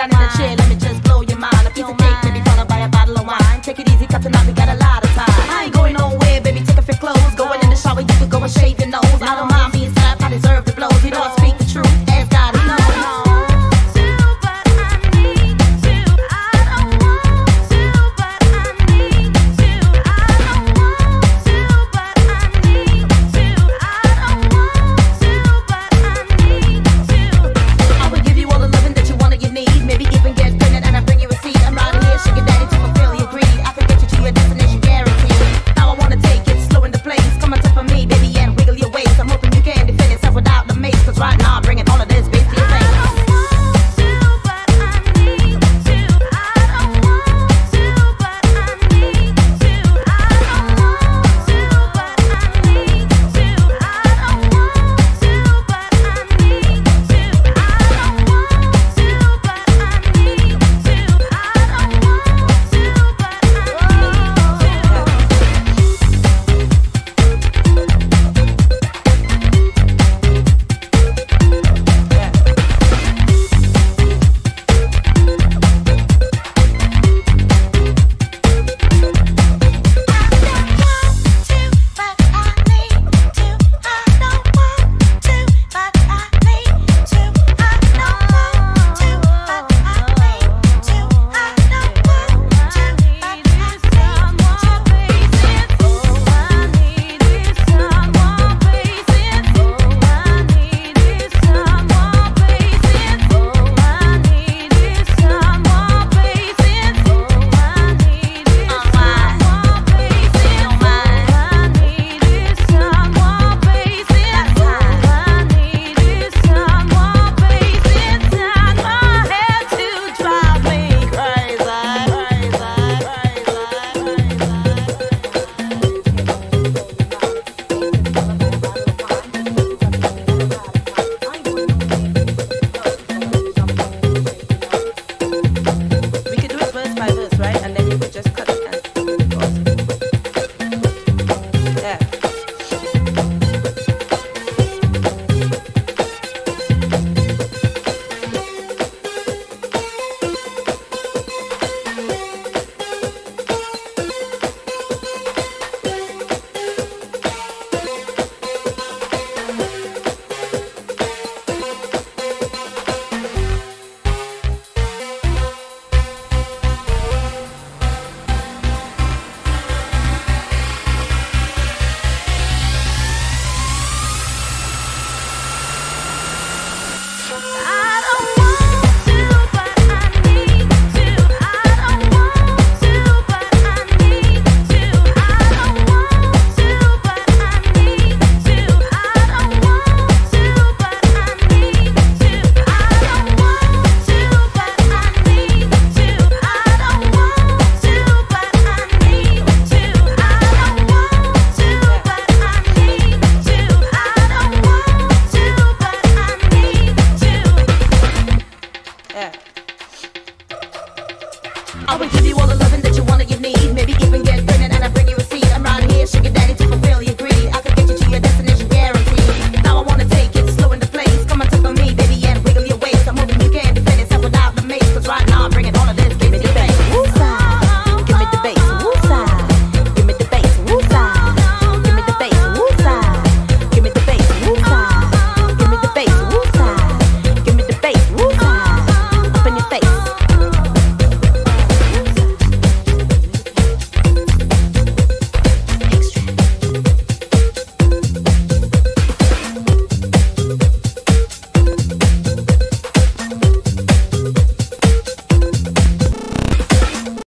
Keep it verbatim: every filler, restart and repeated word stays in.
down in the chair, let me just blow your mind. A piece of cake, maybe followed by a bottle of wine. Take it easy, cut tonight, we got a lot of time. I ain't going nowhere, baby, take off your clothes. Going in the shower, you could go and shave your nose. I don't mind being slapped, I deserve the blows. You know I speak the truth, ask God, he knows. I will give you all the love.